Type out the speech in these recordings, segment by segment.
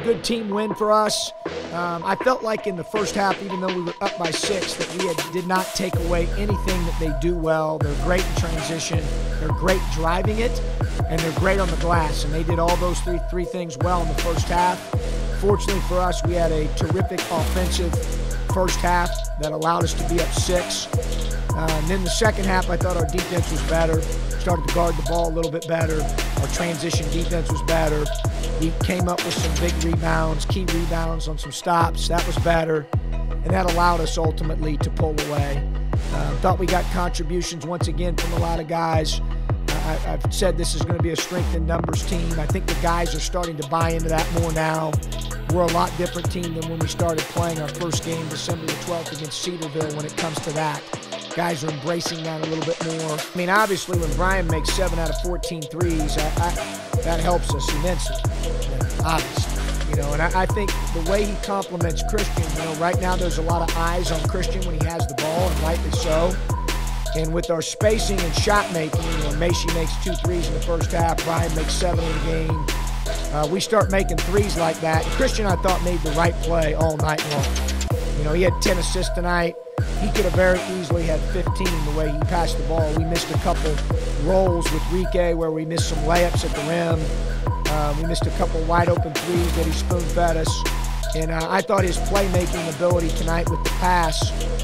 good team win for us. I felt like in the first half, even though we were up by 6, that we did not take away anything that they do well. They're great in transition. They're great driving it, and they're great on the glass. And they did all those three things well in the first half. Fortunately for us, we had a terrific offensive first half that allowed us to be up 6. And then the second half, I thought our defense was better. Started to guard the ball a little bit better. Our transition defense was better. We came up with some big rebounds, key rebounds on some stops. That was better. And that allowed us ultimately to pull away. Thought we got contributions once again from a lot of guys. I've said this is going to be a strength in numbers team. I think the guys are starting to buy into that more now. We're a lot different team than when we started playing our first game December the 12th against Cedarville when it comes to that. Guys are embracing that a little bit more. I mean, obviously, when Brian makes 7 out of 14 threes, that helps us immensely, obviously. And I think the way he compliments Christian, right now there's a lot of eyes on Christian when he has the ball, and rightly so. And with our spacing and shot making, Macy makes 2 threes in the first half, Brian makes 7 in the game. We start making threes like that. Christian, I thought, made the right play all night long. He had 10 assists tonight. He could have very easily had 15 the way he passed the ball. We missed a couple rolls with Rike where we missed some layups at the rim. We missed a couple wide open threes that he spoon-fed us. And I thought his playmaking ability tonight with the pass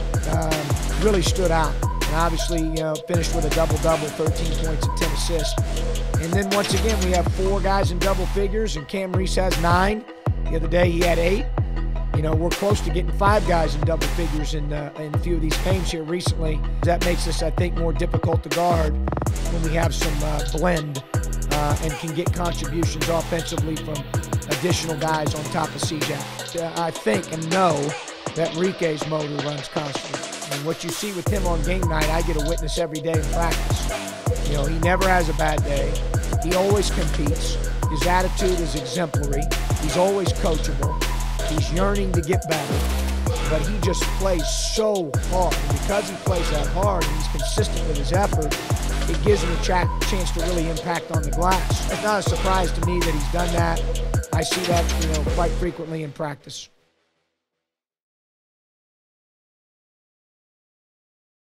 really stood out. And obviously, finished with a double-double, 13 points and 10 assists. And then once again, we have 4 guys in double figures, and Cam Reese has 9. The other day he had 8. We're close to getting 5 guys in double figures in a few of these games here recently. That makes us, I think, more difficult to guard when we have some blend and can get contributions offensively from additional guys on top of CJ. I think and know that Rike's motor runs constantly. And what you see with him on game night, I get a witness every day in practice. He never has a bad day. He always competes. His attitude is exemplary. He's always coachable. He's yearning to get better, but he just plays so hard. And because he plays that hard and he's consistent with his effort, it gives him a chance to really impact on the glass. It's not a surprise to me that he's done that. I see that, quite frequently in practice.